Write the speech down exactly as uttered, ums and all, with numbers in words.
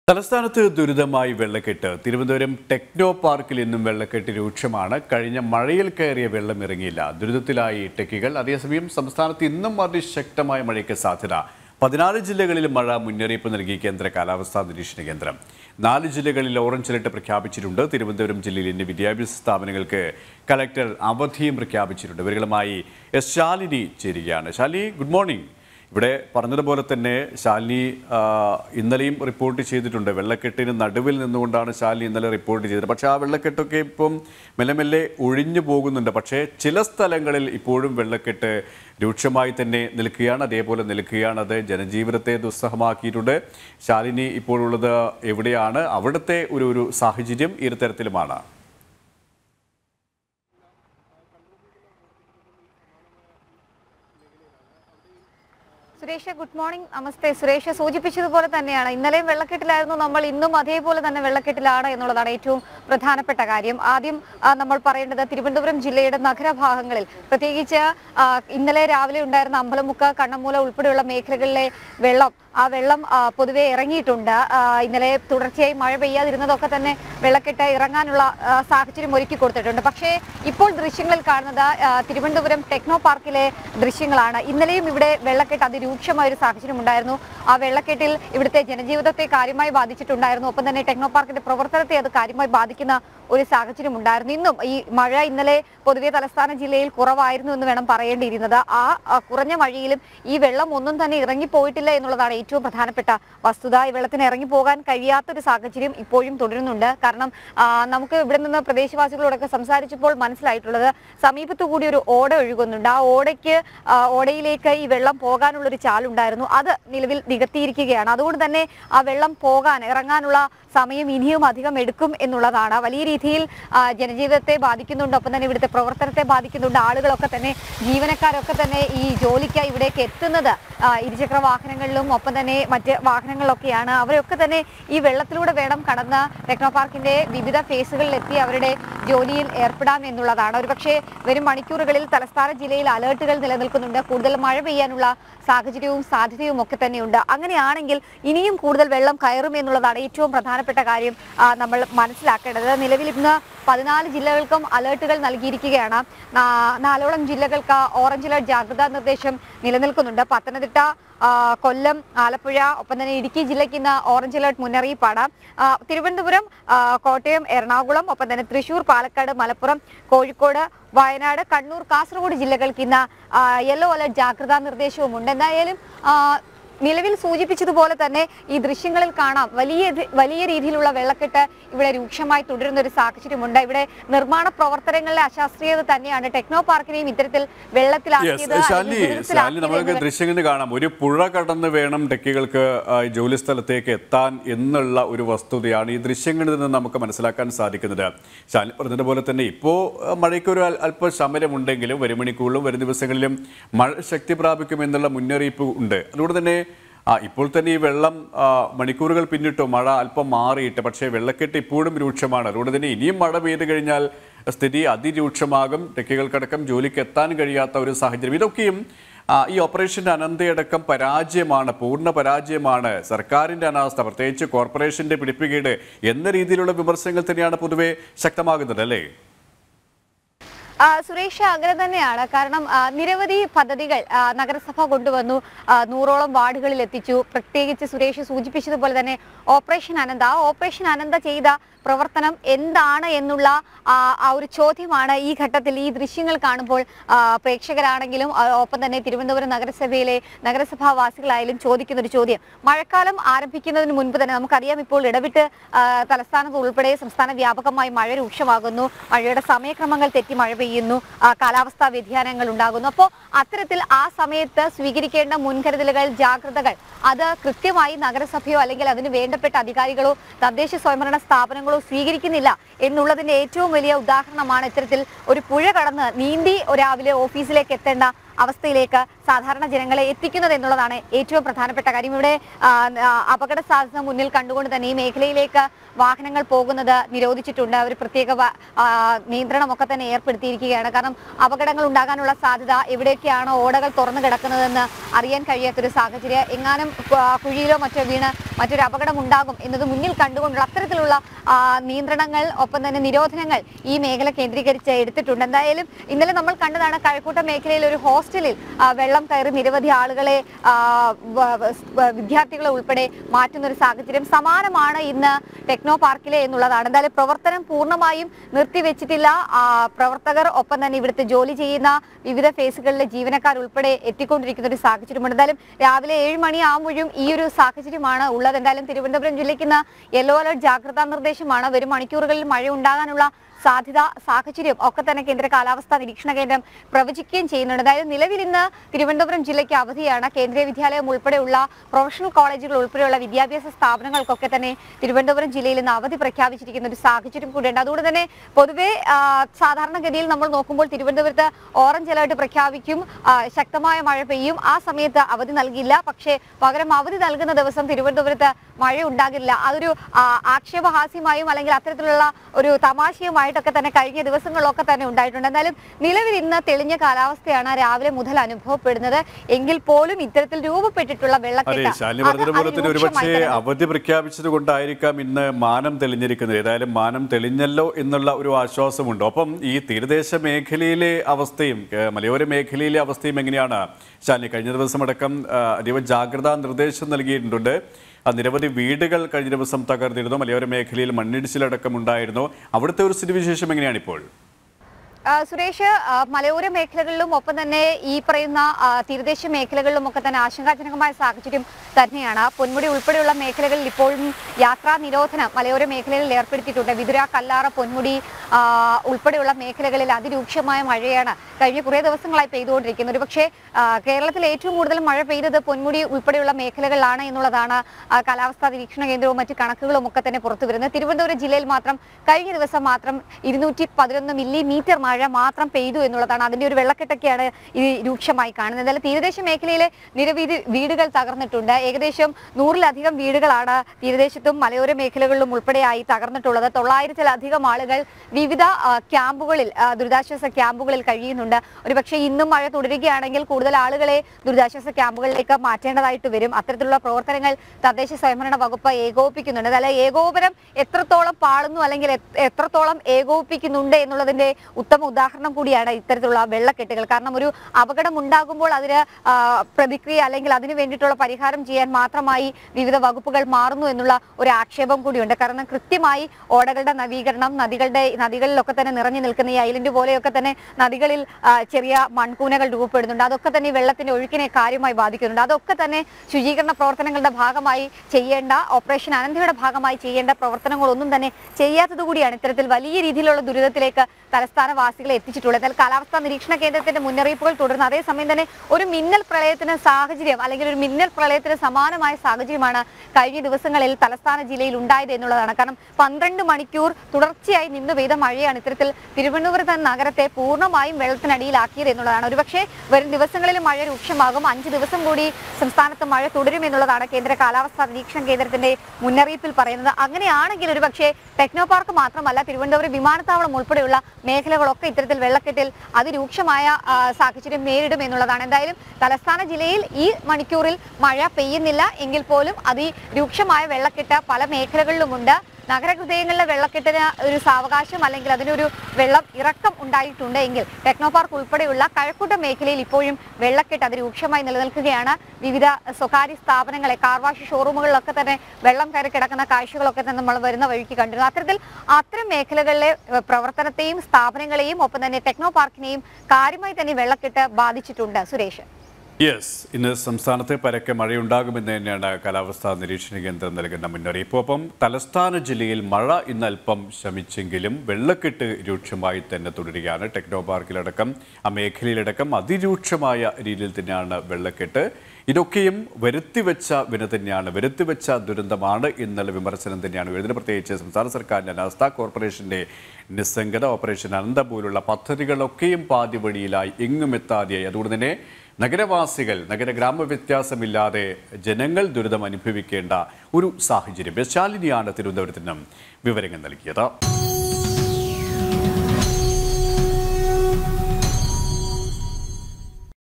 തലസ്ഥാനത്ത് ദുരിതമായി വെള്ളക്കെട്ട്. തിരുവനന്തപുരം ടെക്നോ പാർക്കിൽ ഇന്നും വെള്ളക്കെട്ട് രൂക്ഷമാണ്. കഴിഞ്ഞ മഴയിൽ കയറിയ വെള്ളം ഇറങ്ങിയില്ല. ദുരിതത്തിലായി ടെക്കികൾ. അതേസമയം സംസ്ഥാനത്ത് ഇന്നും അതിശക്തമായ മഴയ്ക്ക് സാധ്യത. പതിനാല് ജില്ലകളിൽ മഴ മുന്നറിയിപ്പ് നൽകി കേന്ദ്ര കാലാവസ്ഥാ നിരീക്ഷണ കേന്ദ്രം. നാല് ജില്ലകളിൽ ഓറഞ്ച് അലർട്ട് പ്രഖ്യാപിച്ചിട്ടുണ്ട്. തിരുവനന്തപുരം ജില്ലയിൽ ഇന്ന് വിദ്യാഭ്യാസ സ്ഥാപനങ്ങൾക്ക് കലക്ടർ അവധിയും പ്രഖ്യാപിച്ചിട്ടുണ്ട്. ഇവരുമായി എസ് ശാലിനി ചേരുകയാണ്. Shalini, good morning. ഇവിടെ പറഞ്ഞതുപോലെ തന്നെ ശാലിനി ഇന്നലെയും റിപ്പോർട്ട് ചെയ്തിട്ടുണ്ട്. വെള്ളക്കെട്ടിന് നടുവിൽ നിന്നുകൊണ്ടാണ് ശാലിനി ഇന്നലെ റിപ്പോർട്ട് ചെയ്തത്. പക്ഷേ ആ വെള്ളക്കെട്ടൊക്കെ ഇപ്പം മെല്ലെ മെല്ലെ ഒഴിഞ്ഞു പോകുന്നുണ്ട്. പക്ഷേ ചില സ്ഥലങ്ങളിൽ ഇപ്പോഴും വെള്ളക്കെട്ട് രൂക്ഷമായി തന്നെ നിൽക്കുകയാണ്. അതേപോലെ നിൽക്കുകയാണ്. അത് ജനജീവിതത്തെ ദുസ്സഹമാക്കിയിട്ടുണ്ട്. ശാലിനി ഇപ്പോഴുള്ളത് എവിടെയാണ്? അവിടുത്തെ ഒരു ഒരു സാഹചര്യം ഇരുതരത്തിലുമാണ്. Suresh, good morning. നമസ്തേ. സുരേഷ് സൂചിപ്പിച്ചതുപോലെ തന്നെയാണ് ഇന്നലെയും വെള്ളക്കെട്ടിലായിരുന്നു നമ്മൾ, ഇന്നും അതേപോലെ തന്നെ വെള്ളക്കെട്ടിലാണ് എന്നുള്ളതാണ് ഏറ്റവും പ്രധാനപ്പെട്ട കാര്യം. ആദ്യം നമ്മൾ പറയേണ്ടത് തിരുവനന്തപുരം ജില്ലയുടെ നഗരഭാഗങ്ങളിൽ, പ്രത്യേകിച്ച് ഇന്നലെ രാവിലെ ഉണ്ടായിരുന്ന അമ്പലമുക്ക്, കണ്ണമൂല ഉൾപ്പെടെയുള്ള മേഖലകളിലെ വെള്ളം ആ വെള്ളം പൊതുവെ ഇറങ്ങിയിട്ടുണ്ട്. ഇന്നലെ തുടർച്ചയായി മഴ പെയ്യാതിരുന്നതൊക്കെ തന്നെ വെള്ളക്കെട്ട് ഇറങ്ങാനുള്ള സാഹചര്യം ഒരുക്കി കൊടുത്തിട്ടുണ്ട്. പക്ഷേ ഇപ്പോൾ ദൃശ്യങ്ങളിൽ കാണുന്നത് തിരുവനന്തപുരം ടെക്നോ പാർക്കിലെ ദൃശ്യങ്ങളാണ്. ഇന്നലെയും ഇവിടെ വെള്ളക്കെട്ട് അതിരൂക്ഷമായ ഒരു സാഹചര്യം ഉണ്ടായിരുന്നു. ആ വെള്ളക്കെട്ടിൽ ഇവിടുത്തെ ജനജീവിതത്തെ കാര്യമായി ബാധിച്ചിട്ടുണ്ടായിരുന്നു. ഒപ്പം തന്നെ ടെക്നോ പാർക്കിന്റെ പ്രവർത്തനത്തെ അത് കാര്യമായി ബാധിക്കുന്ന ഒരു സാഹചര്യം ഉണ്ടായിരുന്നു. ഇന്നും ഈ മഴ ഇന്നലെ പൊതുവെ തലസ്ഥാന ജില്ലയിൽ കുറവായിരുന്നു എന്ന് വേണം പറയേണ്ടിയിരുന്നത്. ആ കുറഞ്ഞ മഴയിലും ഈ വെള്ളം ഒന്നും തന്നെ ഇറങ്ങിപ്പോയിട്ടില്ല എന്നുള്ളതാണ് ഏറ്റവും പ്രധാനപ്പെട്ട വസ്തുത. ഈ വെള്ളത്തിന് ഇറങ്ങിപ്പോകാൻ കഴിയാത്തൊരു സാഹചര്യം ഇപ്പോഴും തുടരുന്നുണ്ട്. കാരണം നമുക്ക് ഇവിടെ നിന്ന് പ്രദേശവാസികളോടൊക്കെ സംസാരിച്ചപ്പോൾ മനസ്സിലായിട്ടുള്ളത്, സമീപത്തു കൂടി ഒരു ഓട ഒഴുകുന്നുണ്ട്. ആ ഓടയ്ക്ക് ഓടയിലേക്ക് ഈ വെള്ളം പോകാനുള്ളൊരു ചാലുണ്ടായിരുന്നു. അത് നിലവിൽ നികത്തിയിരിക്കുകയാണ്. അതുകൊണ്ട് തന്നെ ആ വെള്ളം പോകാൻ ഇറങ്ങാനുള്ള സമയം ഇനിയും അധികം എടുക്കും എന്നുള്ളതാണ്. വലിയ രീതിയിൽ ജനജീവിതത്തെ ബാധിക്കുന്നുണ്ട്. ഒപ്പം തന്നെ ഇവിടുത്തെ പ്രവർത്തനത്തെ ബാധിക്കുന്നുണ്ട്. ആളുകളൊക്കെ തന്നെ, ജീവനക്കാരൊക്കെ തന്നെ ഈ ജോലിക്കായി ഇവിടേക്ക് എത്തുന്നത് ഇരുചക്ര വാഹനങ്ങളിലും ഒപ്പം തന്നെ മറ്റ് വാഹനങ്ങളിലൊക്കെയാണ്. അവരൊക്കെ തന്നെ ഈ വെള്ളത്തിലൂടെ വേണം കടന്ന് ടെക്നോ പാർക്കിന്റെ വിവിധ ഫേസുകളിലെത്തി അവരുടെ ജോലിയിൽ ഏർപ്പെടാം എന്നുള്ളതാണ്. ഒരുപക്ഷെ വരും മണിക്കൂറുകളിൽ തലസ്ഥാന ജില്ലയിൽ അലേർട്ടുകൾ നിലനിൽക്കുന്നുണ്ട്. കൂടുതൽ മഴ പെയ്യാനുള്ള സാഹചര്യവും സാധ്യതയും ഒക്കെ തന്നെയുണ്ട്. അങ്ങനെയാണെങ്കിൽ ഇനിയും കൂടുതൽ വെള്ളം കയറും എന്നുള്ളതാണ് ഏറ്റവും പ്രധാനപ്പെട്ട കാര്യം നമ്മൾ മനസ്സിലാക്കേണ്ടത്. നിലവിൽ ഇന്ന് പതിനാല് ജില്ലകൾക്കും അലേർട്ടുകൾ നൽകിയിരിക്കുകയാണ്. നാലോളം ജില്ലകൾക്ക് ഓറഞ്ച് അലർട്ട് ജാഗ്രതാ നിർദ്ദേശം നിലനിൽക്കുന്നുണ്ട്. പത്തനംതിട്ട, കൊല്ലം, ആലപ്പുഴ ഒപ്പം തന്നെ ഇടുക്കി ജില്ലയ്ക്ക് ഇന്ന് ഓറഞ്ച് അലർട്ട് മുന്നറിയിപ്പാണ്. തിരുവനന്തപുരം, കോട്ടയം, എറണാകുളം ഒപ്പം തന്നെ തൃശൂർ, പാലക്കാട്, മലപ്പുറം, കോഴിക്കോട്, വയനാട്, കണ്ണൂർ, കാസർഗോഡ് ജില്ലകൾക്ക് ഇന്ന് യെല്ലോ അലർട്ട് ജാഗ്രതാ നിർദ്ദേശവുമുണ്ട്. എന്തായാലും നിലവിൽ സൂചിപ്പിച്ചതുപോലെ തന്നെ ഈ ദൃശ്യങ്ങളിൽ കാണാം, വലിയ വലിയ രീതിയിലുള്ള വെള്ളക്കെട്ട് ഇവിടെ രൂക്ഷമായി തുടരുന്ന ഒരു സാഹചര്യമുണ്ട്. ഇവിടെ നിർമ്മാണ പ്രവർത്തനങ്ങളിലെ അശാസ്ത്രീയത തന്നെയാണ് ടെക്നോ പാർക്കിനെയും ഇത്തരത്തിൽ വെള്ളത്തിലാക്കിയത്. നമുക്ക് ദൃശ്യങ്ങളിൽ കാണാം, ഒരു പുഴ കടന്ന് വേണം ടെക്കികൾക്ക് ജോലി സ്ഥലത്തേക്ക് എത്താൻ എന്നുള്ള ഒരു വസ്തുതയാണ് ഈ ദൃശ്യങ്ങളിൽ നിന്ന് നമുക്ക് മനസ്സിലാക്കാൻ സാധിക്കുന്നത്. ശാലിനി പറഞ്ഞതുപോലെ തന്നെ ഇപ്പോൾ മഴയ്ക്കൊരു അല്പ ശമനമുണ്ടെങ്കിലും വരും മണിക്കൂറിലും വരും ദിവസങ്ങളിലും മഴ ശക്തി പ്രാപിക്കുമെന്നുള്ള മുന്നറിയിപ്പ് ഉണ്ട്. അതുകൊണ്ട് തന്നെ ആ ഇപ്പോൾ തന്നെ ഈ വെള്ളം മണിക്കൂറുകൾ പിന്നിട്ടോ, മഴ അല്പം മാറിയിട്ട്, പക്ഷേ വെള്ളക്കെട്ട് ഇപ്പോഴും രൂക്ഷമാണ്. അതുകൊണ്ട് തന്നെ ഇനിയും മഴ പെയ്ത് കഴിഞ്ഞാൽ സ്ഥിതി അതിരൂക്ഷമാകും. ടെക്കികൾക്കടക്കം ജോലിക്ക് എത്താൻ കഴിയാത്ത ഒരു സാഹചര്യം. ഇതൊക്കെയും ഈ ഓപ്പറേഷൻ അനന്തയടക്കം പരാജയമാണ്, പൂർണ്ണ പരാജയമാണ്, സർക്കാരിൻ്റെ അനാസ്ഥ, പ്രത്യേകിച്ച് കോർപ്പറേഷൻ്റെ പിടിപ്പുകേട് എന്ന രീതിയിലുള്ള വിമർശനങ്ങൾ തന്നെയാണ് പൊതുവെ ശക്തമാകുന്നത്, അല്ലേ? സുരേഷ്, അങ്ങനെ തന്നെയാണ്. കാരണം നിരവധി പദ്ധതികൾ നഗരസഭ കൊണ്ടുവന്നു, നൂറോളം വാർഡുകളിൽ എത്തിച്ചു. പ്രത്യേകിച്ച് സുരേഷ് സൂചിപ്പിച്ചതുപോലെ തന്നെ ഓപ്പറേഷൻ അനന്ത, ആ ഓപ്പറേഷൻ അനന്ത ചെയ്ത പ്രവർത്തനം എന്താണ് എന്നുള്ള ആ ഒരു ചോദ്യമാണ് ഈ ഘട്ടത്തിൽ ഈ ദൃശ്യങ്ങൾ കാണുമ്പോൾ പ്രേക്ഷകരാണെങ്കിലും ഒപ്പം തന്നെ തിരുവനന്തപുരം നഗരസഭയിലെ നഗരസഭാവാസികളായാലും ചോദിക്കുന്ന ഒരു ചോദ്യം. മഴക്കാലം ആരംഭിക്കുന്നതിന് മുൻപ് തന്നെ നമുക്കറിയാം, ഇപ്പോൾ ഇടവിട്ട് തലസ്ഥാനത്ത് ഉൾപ്പെടെ സംസ്ഥാന വ്യാപകമായി മഴ രൂക്ഷമാകുന്നു. മഴയുടെ സമയക്രമങ്ങൾ തെറ്റി മഴ പെയ്യുന്നു, കാലാവസ്ഥാ വ്യതിയാനങ്ങൾ ഉണ്ടാകുന്നു. അപ്പോൾ അത്തരത്തിൽ ആ സമയത്ത് സ്വീകരിക്കേണ്ട മുൻകരുതലുകൾ, ജാഗ്രതകൾ അത് കൃത്യമായി നഗരസഭയോ അല്ലെങ്കിൽ അതിന് വേണ്ടപ്പെട്ട അധികാരികളോ തദ്ദേശ സ്വയംഭരണ സ്ഥാപനങ്ങളോ സ്വീകരിക്കുന്നില്ല എന്നുള്ളതിന്റെ ഏറ്റവും വലിയ ഉദാഹരണമാണ് ഇത്തരത്തിൽ ഒരു പുഴ കടന്ന് നീന്തി രാവിലെ ഓഫീസിലേക്ക് എത്തേണ്ട അവസ്ഥയിലേക്ക് സാധാരണ ജനങ്ങളെ എത്തിക്കുന്നത് എന്നുള്ളതാണ് ഏറ്റവും പ്രധാനപ്പെട്ട കാര്യം. ഇവിടെ അപകട സാധ്യത മുന്നിൽ കണ്ടുകൊണ്ട് തന്നെ ഈ മേഖലയിലേക്ക് വാഹനങ്ങൾ പോകുന്നത് നിരോധിച്ചിട്ടുണ്ട്. ഒരു പ്രത്യേക നിയന്ത്രണമൊക്കെ തന്നെ ഏർപ്പെടുത്തിയിരിക്കുകയാണ്. കാരണം അപകടങ്ങൾ ഉണ്ടാകാനുള്ള സാധ്യത, എവിടെയൊക്കെയാണോ ഓടകൾ തുറന്നു കിടക്കുന്നതെന്ന് അറിയാൻ കഴിയാത്തൊരു സാഹചര്യം, എങ്ങാനും കുഴിയിലോ മറ്റോ വീണ് മറ്റൊരു അപകടം ഉണ്ടാകും എന്നത് മുന്നിൽ കണ്ടുകൊണ്ടുള്ള അത്തരത്തിലുള്ള നിയന്ത്രണങ്ങൾ ഒപ്പം തന്നെ നിരോധനങ്ങൾ ഈ മേഖല കേന്ദ്രീകരിച്ച് എടുത്തിട്ടുണ്ട്. എന്തായാലും ഇന്നലെ നമ്മൾ കണ്ടതാണ് കഴക്കൂട്ടം മേഖലയിൽ ഒരു ഹോസ്റ്റലിൽ വെള്ളം കയറി നിരവധി ആളുകളെ വിദ്യാർത്ഥികളെ ഉൾപ്പെടെ മാറ്റുന്ന ഒരു സാഹചര്യം. സമാനമാണ് ഇന്ന് ടെക്നോ പാർക്കിലെ എന്നുള്ളതാണ്. എന്തായാലും പ്രവർത്തനം പൂർണ്ണമായും നിർത്തിവെച്ചിട്ടില്ല. പ്രവർത്തകർ ഒപ്പം തന്നെ ഇവിടുത്തെ ജോലി ചെയ്യുന്ന വിവിധ ഫേസുകളിലെ ജീവനക്കാർ ഉൾപ്പെടെ എത്തിക്കൊണ്ടിരിക്കുന്ന ഒരു സാഹചര്യമുണ്ട്. എന്തായാലും രാവിലെ ഏഴ് മണിയാകുമ്പോഴും ഈ ഒരു സാഹചര്യമാണ് ഉള്ളത്. എന്തായാലും തിരുവനന്തപുരം ജില്ലയ്ക്ക് ഇന്ന് യെല്ലോ അലർട്ട് ജാഗ്രതാ നിർദ്ദേശമാണ്. വരും മണിക്കൂറുകളിൽ മഴ ഉണ്ടാകാനുള്ള സാധ്യത സാഹചര്യം ഒക്കെ തന്നെ കേന്ദ്ര കാലാവസ്ഥാ നിരീക്ഷണ കേന്ദ്രം പ്രവചിക്കുകയും ചെയ്യുന്നുണ്ട്. അതായത് നിലവിൽ ഇന്ന് തിരുവനന്തപുരം ജില്ലയ്ക്ക് അവധിയാണ്. കേന്ദ്രീയ വിദ്യാലയം ഉൾപ്പെടെയുള്ള പ്രൊഫഷണൽ കോളേജുകൾ ഉൾപ്പെടെയുള്ള വിദ്യാഭ്യാസ സ്ഥാപനങ്ങൾക്കൊക്കെ തന്നെ തിരുവനന്തപുരം ജില്ലയിൽ ഇന്ന് അവധി പ്രഖ്യാപിച്ചിരിക്കുന്ന ഒരു സാഹചര്യം കൂടിയുണ്ട്. അതുകൊണ്ട് തന്നെ പൊതുവെ സാധാരണഗതിയിൽ നമ്മൾ നോക്കുമ്പോൾ തിരുവനന്തപുരത്ത് ഓറഞ്ച് അലർട്ട് പ്രഖ്യാപിക്കും, ശക്തമായ മഴ പെയ്യും. ആ സമയത്ത് അവധി നൽകില്ല. പക്ഷേ പകരം അവധി നൽകുന്ന ദിവസം തിരുവനന്തപുരത്ത് മഴ ഉണ്ടാകില്ല. അതൊരു ആക്ഷേപഹാസ്യമായും അല്ലെങ്കിൽ അത്തരത്തിലുള്ള ഒരു തമാശയുമായിട്ടൊക്കെ തന്നെ കഴിഞ്ഞ ദിവസങ്ങളിലൊക്കെ തന്നെ ഉണ്ടായിട്ടുണ്ട്. എന്നാലും നിലവിൽ ഇന്ന് തെളിഞ്ഞ കാലാവസ്ഥയാണ് രാവിലെ മുതൽ അനുഭവപ്പെടുന്നത്. എങ്കിൽ പോലും ഇത്തരത്തിൽ രൂപപ്പെട്ടിട്ടുള്ള വെള്ളക്കെട്ട് ഒരുപക്ഷെ അവധി പ്രഖ്യാപിച്ചത് കൊണ്ടായിരിക്കാം ഇന്ന് മാനം തെളിഞ്ഞിരിക്കുന്നത്. ഏതായാലും മാനം തെളിഞ്ഞല്ലോ എന്നുള്ള ഒരു ആശ്വാസമുണ്ട്. ഒപ്പം ഈ തീരദേശ മേഖലയിലെ അവസ്ഥയും മലയോര മേഖലയിലെ അവസ്ഥയും എങ്ങനെയാണ് ശാലിനി? കഴിഞ്ഞ ദിവസം അടക്കം അതീവ ജാഗ്രതാ നിർദ്ദേശം നൽകിയിട്ടുണ്ട്. നിരവധി വീടുകൾ കഴിഞ്ഞ ദിവസം തകർന്നിരുന്നു. മലയോര മേഖലയിൽ മണ്ണിടിച്ചിലടക്കം ഉണ്ടായിരുന്നു. അവിടുത്തെ ഒരു സ്ഥിതിവിശേഷം എങ്ങനെയാണ് ഇപ്പോൾ? സുരേഷ്, മലയോര മേഖലകളിലും ഒപ്പം തന്നെ ഈ പറയുന്ന തീരദേശ മേഖലകളിലും ഒക്കെ തന്നെ ആശങ്കാജനകമായ സാഹചര്യം തന്നെയാണ്. പൊന്മുടി ഉൾപ്പെടെയുള്ള മേഖലകളിൽ ഇപ്പോഴും യാത്രാ നിരോധനം മലയോര മേഖലകളിൽ ഏർപ്പെടുത്തിയിട്ടുണ്ട്. വിതുര, കല്ലാറ, പൊന്മുടി ഉൾപ്പെടെയുള്ള മേഖലകളിൽ അതിരൂക്ഷമായ മഴയാണ് കഴിഞ്ഞ കുറേ ദിവസങ്ങളായി പെയ്തുകൊണ്ടിരിക്കുന്നത്. ഒരുപക്ഷെ കേരളത്തിൽ ഏറ്റവും കൂടുതൽ മഴ പെയ്തത് പൊന്മുടി ഉൾപ്പെടെയുള്ള മേഖലകളിലാണ് എന്നുള്ളതാണ് കാലാവസ്ഥാ നിരീക്ഷണ കേന്ദ്രവും മറ്റ് കണക്കുകളും ഒക്കെ തന്നെ പുറത്തു വരുന്നത്. തിരുവനന്തപുരം ജില്ലയിൽ മാത്രം കഴിഞ്ഞ ദിവസം മാത്രം ഇരുന്നൂറ്റി പതിനൊന്ന് മില്ലിമീറ്റർ മഴ മാത്രം പെയ്തു എന്നുള്ളതാണ്. അതിന്റെ ഒരു വെള്ളക്കെട്ടൊക്കെയാണ് ഇത് രൂക്ഷമായി കാണുന്നത്. എന്തായാലും തീരദേശ മേഖലയിലെ നിരവധി വീടുകൾ തകർന്നിട്ടുണ്ട്. ഏകദേശം നൂറിലധികം വീടുകളാണ് തീരദേശത്തും മലയോര മേഖലകളിലും ഉൾപ്പെടെയായി തകർന്നിട്ടുള്ളത്. തൊള്ളായിരത്തിലധികം ആളുകൾ വിവിധ ക്യാമ്പുകളിൽ ദുരിതാശ്വാസ ക്യാമ്പുകളിൽ കഴിയുന്നുണ്ട്. ഒരുപക്ഷെ ഇന്നും മഴ തുടരുകയാണെങ്കിൽ കൂടുതൽ ആളുകളെ ദുരിതാശ്വാസ ക്യാമ്പുകളിലേക്ക് മാറ്റേണ്ടതായിട്ട് വരും. അത്തരത്തിലുള്ള പ്രവർത്തനങ്ങൾ തദ്ദേശ സ്വയംഭരണ വകുപ്പ് ഏകോപിപ്പിക്കുന്നുണ്ട്. അതായത് ഏകോപനം എത്രത്തോളം പാളുന്നു അല്ലെങ്കിൽ എത്രത്തോളം ഏകോപിപ്പിക്കുന്നുണ്ട് എന്നുള്ളതിന്റെ ഉത്തമ ഉദാഹരണം കൂടിയാണ് ഇത്തരത്തിലുള്ള വെള്ളക്കെട്ടുകൾ. കാരണം ഒരു അപകടം ഉണ്ടാകുമ്പോൾ അതിന് പ്രതിക്രിയ അല്ലെങ്കിൽ അതിനു വേണ്ടിയിട്ടുള്ള പരിഹാരം ചെയ്യാൻ മാത്രമായി വിവിധ വകുപ്പുകൾ മാറുന്നു എന്നുള്ള ഒരു ആക്ഷേപം കൂടിയുണ്ട്. കാരണം കൃത്യമായി ഓടകളുടെ നവീകരണം, നദികളുടെ നദികളിലൊക്കെ തന്നെ നിറഞ്ഞു നിൽക്കുന്ന ഈ ഐലൻഡ് പോലെയൊക്കെ തന്നെ നദികളിൽ ചെറിയ മൺകൂനകൾ രൂപപ്പെടുന്നുണ്ട്. അതൊക്കെ തന്നെ വെള്ളത്തിന്റെ ഒഴുക്കിനെ കാര്യമായി ബാധിക്കുന്നുണ്ട്. അതൊക്കെ തന്നെ ശുചീകരണ പ്രവർത്തനങ്ങളുടെ ഭാഗമായി ചെയ്യേണ്ട, ഓപ്പറേഷൻ അനന്തയുടെ ഭാഗമായി ചെയ്യേണ്ട പ്രവർത്തനങ്ങളൊന്നും തന്നെ ചെയ്യാത്തത് കൂടിയാണ് ഇത്തരത്തിൽ വലിയ രീതിയിലുള്ള ദുരിതത്തിലേക്ക് തലസ്ഥാന വാസികളെ എത്തിച്ചിട്ടുള്ളത്. എന്നാൽ കാലാവസ്ഥാ നിരീക്ഷണ കേന്ദ്രത്തിന്റെ മുന്നറിയിപ്പുകൾ തുടർന്ന് അതേസമയം തന്നെ ഒരു മിന്നൽ പ്രളയത്തിന് സാഹചര്യം അല്ലെങ്കിൽ ഒരു മിന്നൽ പ്രളയത്തിന് സമാനമായ സാഹചര്യമാണ് കഴിഞ്ഞ ദിവസങ്ങളിൽ തലസ്ഥാന ജില്ലയിൽ ഉണ്ടായത് എന്നുള്ളതാണ്. കാരണം പന്ത്രണ്ട് മണിക്കൂർ തുടർച്ചയായി നിന്ന് പെയ്ത മഴയാണ് ഇത്തരത്തിൽ തിരുവനന്തപുരം നഗരത്തെ പൂർണ്ണമായും വെള്ളത്തിനടിയിലാക്കിയത് എന്നുള്ളതാണ്. ഒരുപക്ഷെ വരും ദിവസങ്ങളിൽ മഴ രൂക്ഷമാകും. അഞ്ച് ദിവസം കൂടി സംസ്ഥാനത്ത് മഴ തുടരും എന്നുള്ളതാണ് കേന്ദ്ര കാലാവസ്ഥാ നിരീക്ഷണ കേന്ദ്രത്തിന്റെ മുന്നറിയിപ്പിൽ പറയുന്നത്. അങ്ങനെയാണെങ്കിൽ ഒരുപക്ഷെ ടെക്നോ പാർക്ക് മാത്രമല്ല തിരുവനന്തപുരം വിമാനത്താവളം ഉൾപ്പെടെയുള്ള മേഖലകളൊക്കെ ഇത്തരത്തിൽ വെള്ളക്കെട്ടിൽ അതിരൂക്ഷമായ സാഹചര്യം നേരിടും എന്നുള്ളതാണ്. എന്തായാലും തലസ്ഥാന ജില്ലയിൽ ഈ മണിക്കൂറിൽ മഴ പെയ്യുന്നില്ല എങ്കിൽ പോലും അതിരൂക്ഷമായ വെള്ളക്കെട്ട് പല മേഖലകളിലുമുണ്ട്. നഗരഹൃദയങ്ങളിലെ വെള്ളക്കെട്ടിന് ഒരു സാവകാശം അല്ലെങ്കിൽ അതിനൊരു വെള്ളം ഇറക്കം ഉണ്ടായിട്ടുണ്ട് എങ്കിൽ ടെക്നോ പാർക്ക് ഉൾപ്പെടെയുള്ള കഴക്കൂട്ടം മേഖലയിൽ ഇപ്പോഴും വെള്ളക്കെട്ട് അതിരൂക്ഷമായി നിലനിൽക്കുകയാണ്. വിവിധ സ്വകാര്യ സ്ഥാപനങ്ങളെ കാർവാഷ് ഷോറൂമുകളിലൊക്കെ തന്നെ വെള്ളം കയറി കിടക്കുന്ന കാഴ്ചകളൊക്കെ തന്നെ നമ്മൾ വരുന്ന വഴിക്ക് കണ്ടിരുന്നു. അത്തരത്തിൽ അത്തരം മേഖലകളിലെ പ്രവർത്തനത്തെയും സ്ഥാപനങ്ങളെയും ഒപ്പം തന്നെ ടെക്നോ പാർക്കിനെയും കാര്യമായി തന്നെ വെള്ളക്കെട്ട് ബാധിച്ചിട്ടുണ്ട്. സുരേഷ്, യെസ്, ഇന്ന് സംസ്ഥാനത്ത് പരക്കെ മഴയുണ്ടാകുമെന്ന് തന്നെയാണ് കാലാവസ്ഥാ നിരീക്ഷണ കേന്ദ്രം നൽകുന്ന മുന്നറിയിപ്പ്. ഒപ്പം തലസ്ഥാന ജില്ലയിൽ മഴ ഇന്ന് അല്പം ശമിച്ചെങ്കിലും വെള്ളക്കെട്ട് രൂക്ഷമായി തന്നെ തുടരുകയാണ്. ടെക്നോ പാർക്കിലടക്കം ആ മേഖലയിലടക്കം അതിരൂക്ഷമായ രീതിയിൽ തന്നെയാണ് വെള്ളക്കെട്ട്. ഇതൊക്കെയും വരുത്തിവെച്ച വിന തന്നെയാണ്, വരുത്തിവെച്ച ദുരന്തമാണ് എന്നുള്ള വിമർശനം തന്നെയാണ് വരുന്നത്. പ്രത്യേകിച്ച് സംസ്ഥാന സർക്കാരിൻ്റെ അനാസ്ഥ, കോർപ്പറേഷൻ്റെ നിസ്സംഗത, ഓപ്പറേഷൻ അനന്ത പോലുള്ള പദ്ധതികളൊക്കെയും പാതി വഴിയിലായി എങ്ങും എത്താതെയായി. അതുകൊണ്ട് തന്നെ നഗരവാസികൾ നഗരഗ്രാമ വ്യത്യാസമില്ലാതെ ജനങ്ങൾ ദുരിതം അനുഭവിക്കേണ്ട ഒരു സാഹചര്യം. ശാലിനിയാണ് തിരുവനന്തപുരത്ത് നിന്നും വിവരങ്ങൾ നൽകിയത്.